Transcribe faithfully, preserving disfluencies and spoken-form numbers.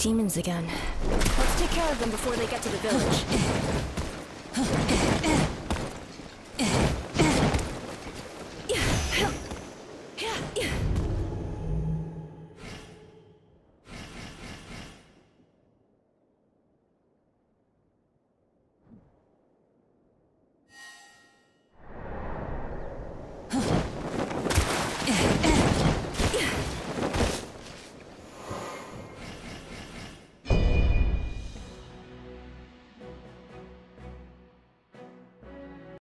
Demons again. Let's take care of them before they get to the village.